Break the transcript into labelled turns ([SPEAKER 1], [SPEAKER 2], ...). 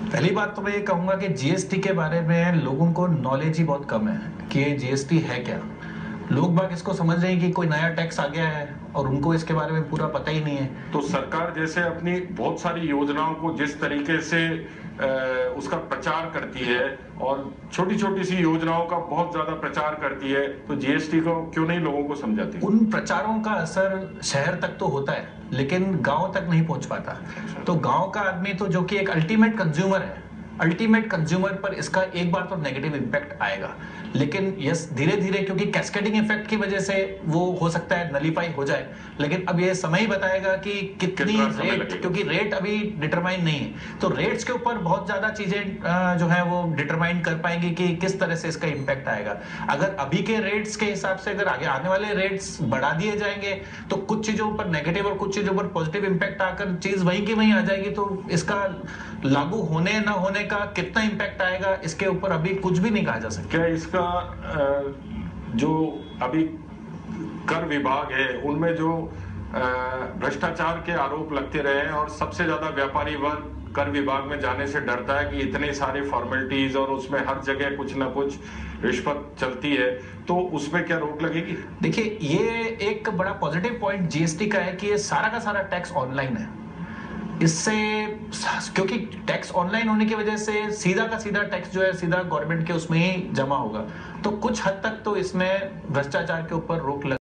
[SPEAKER 1] पहली बात तो मैं ये कहूंगा कि जीएसटी के बारे में लोगों को नॉलेज ही बहुत कम है कि ये जीएसटी है क्या। लोग बाग इसको समझ रहे हैं कि कोई नया टैक्स आ गया है और उनको इसके बारे में पूरा पता ही नहीं है।
[SPEAKER 2] तो सरकार जैसे अपनी बहुत सारी योजनाओं को जिस तरीके से उसका प्रचार करती है और छोटी छोटी सी योजनाओं का बहुत ज्यादा प्रचार करती है, तो जीएसटी को क्यों नहीं लोगों को समझाती?
[SPEAKER 1] उन प्रचारों का असर शहर तक तो होता है लेकिन गांव तक नहीं पहुंच पाता। तो गांव का आदमी तो जो कि एक अल्टीमेट कंज्यूमर है, अल्टीमेट कंज्यूमर पर इसका एक बार तो नेगेटिव इम्पैक्ट आएगा। लेकिन यस, धीरे धीरे क्योंकि कैस्केडिंग इफेक्ट की वजह से वो हो सकता है नलीफाई हो जाए, लेकिन अब ये समय ही बताएगा कि कितनी रेट, क्योंकि रेट अभी डिटरमाइन नहीं है। तो रेट्स के ऊपर बहुत ज्यादा चीजें जो है वो डिटरमाइन कर पाएंगी कि किस तरह से इसका इम्पैक्ट आएगा। अगर अभी के रेट्स के हिसाब से अगर आगे आने वाले रेट्स बढ़ा दिए जाएंगे तो कुछ चीजों पर नेगेटिव और कुछ चीजों पर पॉजिटिव इम्पैक्ट आकर चीज वहीं की वहीं आ जाएगी। तो इसका लागू होने ना होने का कितना इम्पैक्ट आएगा इसके ऊपर अभी कुछ भी नहीं कहा जा सकता।
[SPEAKER 2] क्या इसका जो अभी कर विभाग है उनमें जो भ्रष्टाचार के आरोप लगते रहे हैं और सबसे ज्यादा व्यापारी वर्ग कर विभाग में जाने से डरता है कि इतने सारे फॉर्मेलिटीज और उसमें हर जगह कुछ ना कुछ रिश्वत चलती है, तो उसमें क्या रोक लगेगी?
[SPEAKER 1] देखिए, ये एक बड़ा पॉजिटिव पॉइंट जीएसटी का है कि ये सारा का सारा टैक्स ऑनलाइन है। इससे क्योंकि टैक्स ऑनलाइन होने की वजह से सीधा का सीधा टैक्स जो है सीधा गवर्नमेंट के उसमें ही जमा होगा, तो कुछ हद तक तो इसमें भ्रष्टाचार के ऊपर रोक लग